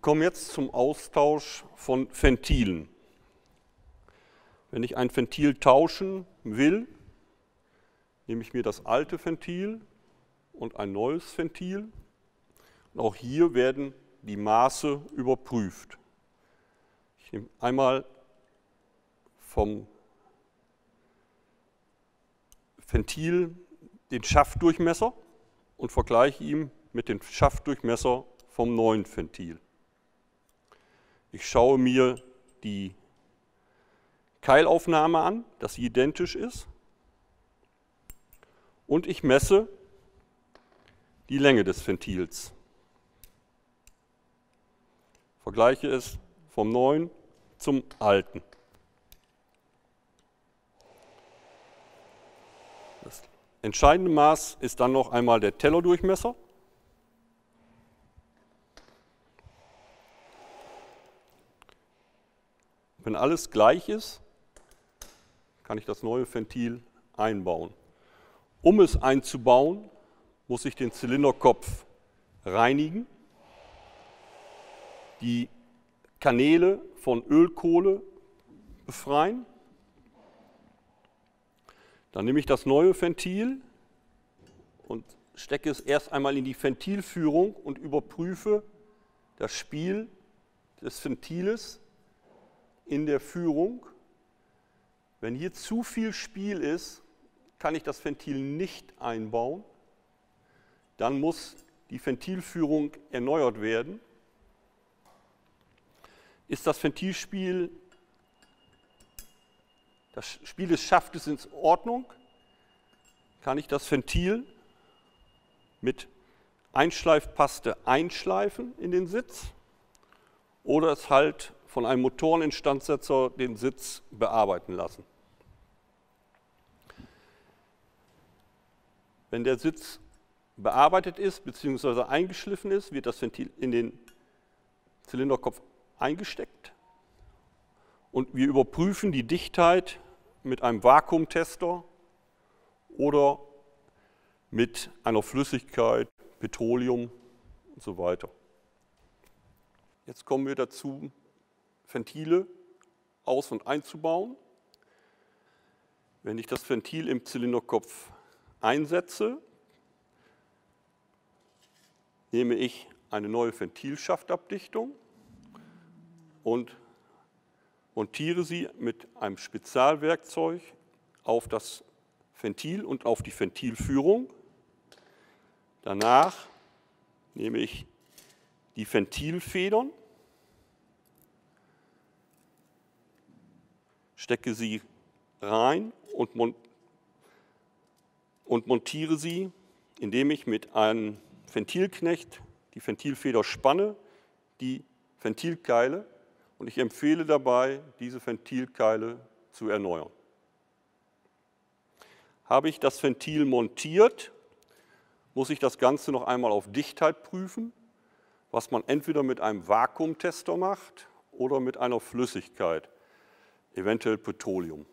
kommen jetzt zum Austausch von Ventilen. Wenn ich ein Ventil tauschen will, nehme ich mir das alte Ventil und ein neues Ventil. Und auch hier werden die Maße überprüft. Ich nehme einmal vom Ventil den Schaftdurchmesser und vergleiche ihn mit dem Schaftdurchmesser vom neuen Ventil. Ich schaue mir die Keilaufnahme an, dass sie identisch ist, und ich messe die Länge des Ventils. Vergleiche es vom neuen zum alten. Das entscheidende Maß ist dann noch einmal der Tellerdurchmesser. Wenn alles gleich ist, kann ich das neue Ventil einbauen. Um es einzubauen, muss ich den Zylinderkopf reinigen, die Kanäle von Ölkohle befreien. Dann nehme ich das neue Ventil und stecke es erst einmal in die Ventilführung und überprüfe das Spiel des Ventiles in der Führung. Wenn hier zu viel Spiel ist, kann ich das Ventil nicht einbauen. Dann muss die Ventilführung erneuert werden. Ist das Ventilspiel, das Spiel des Schaftes in Ordnung, kann ich das Ventil mit Einschleifpaste einschleifen in den Sitz oder es halt von einem Motoreninstandsetzer den Sitz bearbeiten lassen. Wenn der Sitz bearbeitet ist bzw. eingeschliffen ist, wird das Ventil in den Zylinderkopf eingesteckt und wir überprüfen die Dichtheit mit einem Vakuumtester oder mit einer Flüssigkeit, Petroleum und so weiter. Jetzt kommen wir dazu, Ventile aus- und einzubauen. Wenn ich das Ventil im Zylinderkopf einsetze, nehme ich eine neue Ventilschaftabdichtung und montiere sie mit einem Spezialwerkzeug auf das Ventil und auf die Ventilführung. Danach nehme ich die Ventilfedern, stecke sie rein und montiere sie, indem ich mit einem Ventilknecht die Ventilfeder spanne, die Ventilkeile, und ich empfehle dabei, diese Ventilkeile zu erneuern. Habe ich das Ventil montiert, muss ich das Ganze noch einmal auf Dichtheit prüfen, was man entweder mit einem Vakuumtester macht oder mit einer Flüssigkeit, eventuell Petroleum.